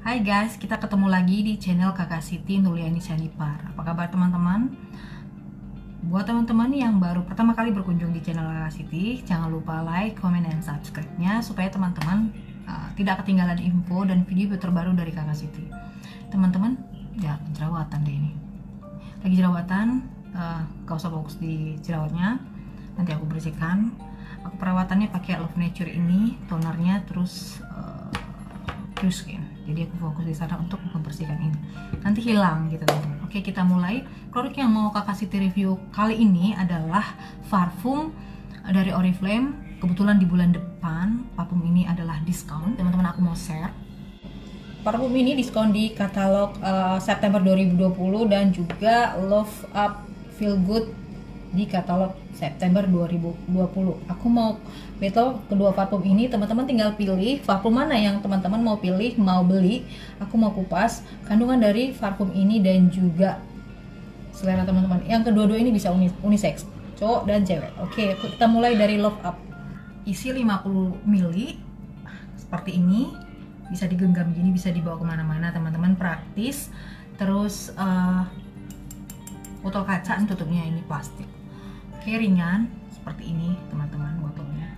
Hai guys, kita ketemu lagi di channel Kakak Siti Nuliani Sanipar. Apa kabar teman-teman? Buat teman-teman yang baru pertama kali berkunjung di channel Kakak Siti, jangan lupa like, comment, dan subscribe-nya supaya teman-teman tidak ketinggalan info dan video terbaru dari Kakak Siti. Teman-teman, ya jerawatan deh ini. Lagi jerawatan, gak usah fokus di jerawatnya. Nanti aku bersihkan. Aku perawatannya pakai Love Nature ini, tonernya, terus Pure Skin. Jadi aku fokus di sana untuk membersihkan ini. Nanti hilang gitu teman-teman. Oke, kita mulai. Produk yang mau Kakak Siti review kali ini adalah parfum dari Oriflame. Kebetulan di bulan depan parfum ini adalah diskon. Teman-teman, aku mau share. Parfum ini diskon di katalog September 2020 dan juga Love Up Feel Good di katalog September 2020. Aku mau betul kedua parfum ini, teman-teman tinggal pilih parfum mana yang teman-teman mau pilih, mau beli. Aku mau kupas kandungan dari parfum ini dan juga selera teman-teman. Yang kedua-dua ini bisa unisex, cowok dan cewek. Oke, kita mulai dari Love Up. Isi 50 ml seperti ini, bisa digenggam gini, bisa dibawa kemana-mana teman-teman, praktis. Terus botol kaca, tutupnya ini plastik. Oke, ringan seperti ini teman-teman botolnya.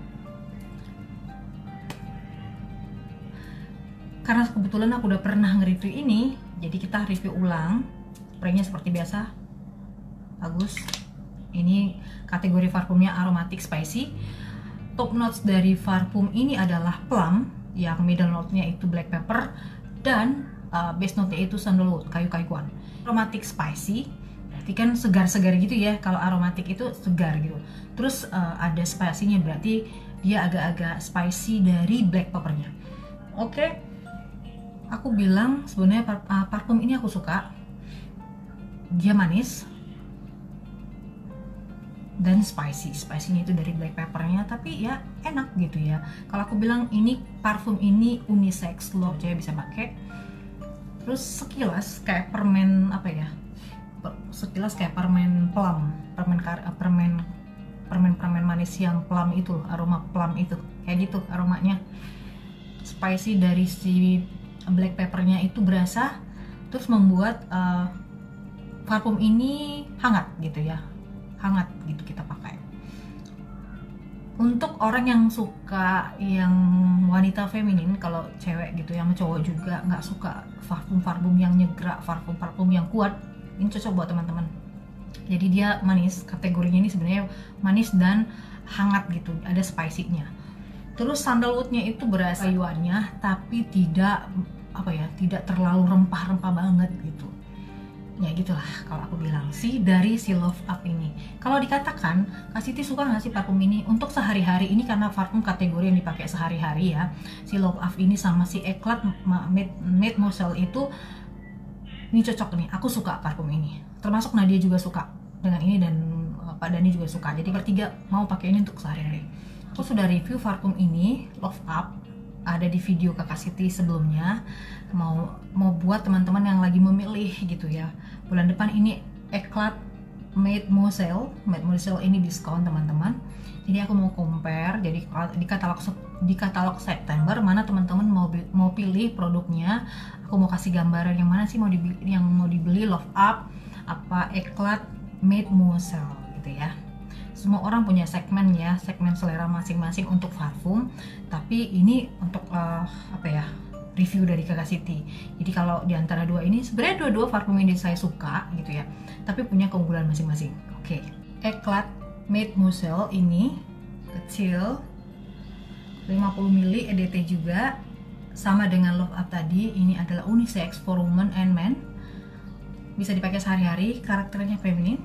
Karena kebetulan aku udah pernah nge-review ini, jadi kita review ulang. Spraynya seperti biasa, bagus. Ini kategori parfumnya aromatic spicy. Top notes dari parfum ini adalah plum, yang middle note-nya itu black pepper, dan base note-nya itu sandalwood, kayu-kayuan. Aromatic spicy berarti kan segar-segar gitu ya. Kalau aromatik itu segar gitu. Terus ada spicy-nya, berarti dia agak-agak spicy dari black peppernya. Oke, aku bilang sebenarnya parfum ini aku suka. Dia manis dan spicy-nya itu dari black peppernya, tapi ya enak gitu ya. Kalau aku bilang ini parfum ini unisex, loh, cewek bisa pakai. Terus sekilas kayak permen apa ya? Sekilas kayak permen plum, permen manis yang plum itu, aroma plum itu, kayak gitu aromanya. Spicy dari si black peppernya itu berasa, terus membuat parfum ini hangat gitu ya, hangat gitu kita pakai. Untuk orang yang suka yang wanita feminin, kalau cewek gitu, yang cowok juga nggak suka parfum yang nyegrak, parfum yang kuat, ini cocok buat teman-teman. Jadi dia manis, kategorinya ini sebenarnya manis dan hangat gitu, ada spicy-nya. Terus sandalwoodnya itu berasa kayuannya, tapi tidak apa ya, tidak terlalu rempah-rempah banget gitu. Ya gitulah kalau aku bilang sih dari si Love Up ini. Kalau dikatakan Kak Siti suka nggak sih parfum ini untuk sehari-hari ini, karena parfum kategori yang dipakai sehari-hari ya. Si Love Up ini sama si Eclat Mademoiselle itu, ini cocok nih, aku suka parfum ini. Termasuk Nadia juga suka dengan ini, dan Pak Dani juga suka. Jadi bertiga mau pakai ini untuk sehari-hari. Aku sudah review parfum ini, Love Up, ada di video Kakak Siti sebelumnya. Mau buat teman-teman yang lagi memilih gitu ya. Bulan depan ini Eclat Mademoiselle ini diskon teman-teman. Jadi aku mau compare. Jadi di katalog September mana teman-teman mau pilih produknya, aku mau kasih gambaran yang mana sih yang mau dibeli, Love Up apa Eclat Mademoiselle gitu ya. Semua orang punya segmen ya, segmen selera masing-masing untuk parfum. Tapi ini untuk apa ya, review dari Kakak Siti. Jadi kalau di antara dua ini, sebenarnya dua-dua parfum ini saya suka gitu ya, tapi punya keunggulan masing-masing. Oke, Eclat Mademoiselle ini kecil, 50 ml EDT juga, sama dengan Love Up tadi. Ini adalah unisex for women and men, bisa dipakai sehari-hari, karakternya feminin.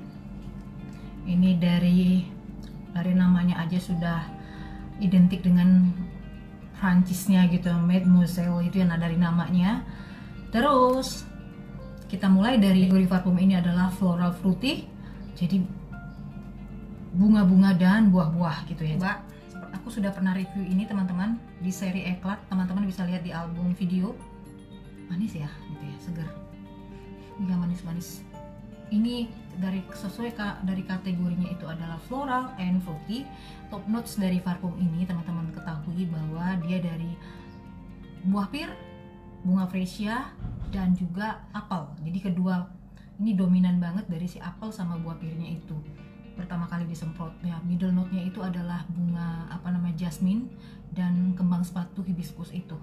Ini dari namanya aja sudah identik dengan Prancisnya gitu, Mademoiselle itu yang ada dari namanya. Terus kita mulai dari kategori parfum ini adalah floral fruity, jadi bunga-bunga dan buah-buah gitu ya. Mbak, aku sudah pernah review ini teman-teman di seri Eclat, teman-teman bisa lihat di album video. Manis ya gitu ya, segar, nggak manis-manis. Ini sesuai dari kategorinya itu adalah floral and fruity. Top notes dari parfum ini teman-teman ketahui bahwa dia dari buah pir, bunga freesia dan juga apel. Jadi kedua ini dominan banget dari si apel sama buah pirnya itu. Pertama kali disemprot ya, middle note-nya itu adalah bunga jasmine dan kembang sepatu hibiscus itu.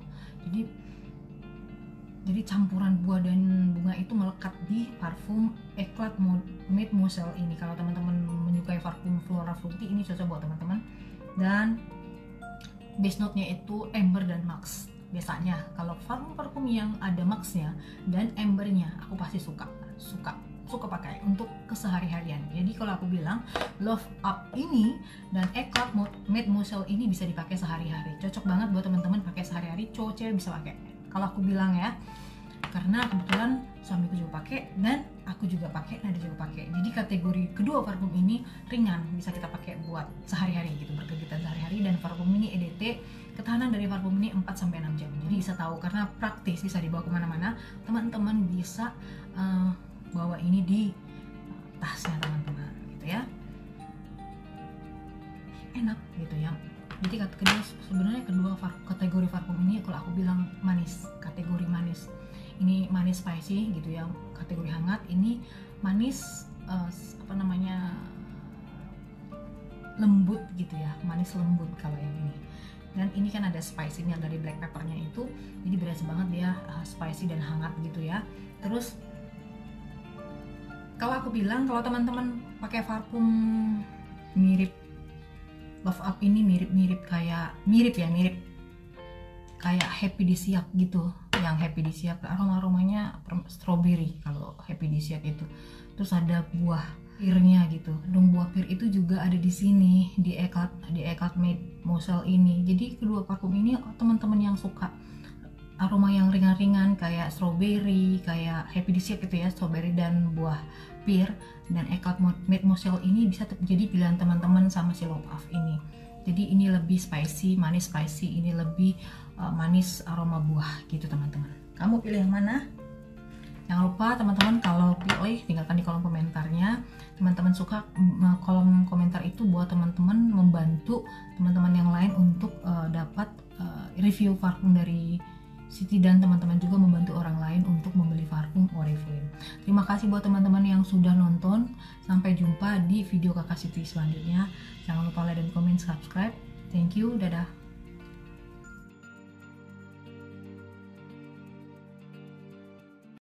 Jadi campuran buah dan bunga itu melekat di parfum Eclat Mademoiselle ini. Kalau teman-teman menyukai parfum Flora Fruity, ini cocok buat teman-teman. Dan base note-nya itu amber dan musk. Biasanya kalau parfum yang ada musknya dan ambernya aku pasti suka pakai untuk kesehari-harian. Jadi kalau aku bilang Love Up ini dan Eclat Mademoiselle ini bisa dipakai sehari-hari. Cocok banget buat teman-teman pakai sehari-hari, cowok cewek bisa pakai. Kalau aku bilang ya, karena kebetulan suamiku juga pakai dan aku juga pakai, Nada juga pakai. Jadi kategori kedua parfum ini ringan, bisa kita pakai buat sehari-hari gitu, berkegiatan sehari-hari. Dan parfum ini EDT, ketahanan dari parfum ini 4-6 jam. Jadi bisa tahu, karena praktis, bisa dibawa kemana-mana. Teman-teman bisa bawa ini di tasnya teman-teman gitu ya, enak gitu ya. Jadi sebenarnya kedua kategori parfum ini kalau aku bilang manis, kategori manis. Ini manis spicy gitu ya, kategori hangat. Ini manis lembut gitu ya, manis lembut kalau yang ini. Dan ini kan ada spicy-nya dari black peppernya itu, jadi berasa banget dia spicy dan hangat gitu ya. Terus kalau aku bilang, kalau teman-teman pakai parfum mirip Love Up ini, mirip kayak Happydisiac gitu. Yang Happydisiac aromanya strawberry kalau Happydisiac itu. Terus ada buah pirnya gitu. Dong buah pir itu juga ada di sini di Eclat Mademoiselle ini. Jadi kedua parfum ini teman-teman yang suka aroma yang ringan-ringan kayak strawberry, kayak Happydisiac gitu ya, strawberry dan buah pir, dan Eclat Mademoiselle ini bisa jadi pilihan teman-teman sama si Love Up ini. Jadi ini lebih spicy, manis spicy, ini lebih manis aroma buah gitu teman-teman. Kamu pilih yang mana? Jangan lupa teman-teman, kalau pilih tinggalkan di kolom komentarnya. Teman-teman suka kolom komentar itu buat teman-teman membantu teman-teman yang lain untuk dapat review parfum dari Siti, dan teman-teman juga membantu orang lain untuk membeli parfum Oriflame. Terima kasih buat teman-teman yang sudah nonton. Sampai jumpa di video Kakak Siti selanjutnya. Jangan lupa like dan komen, subscribe. Thank you, dadah.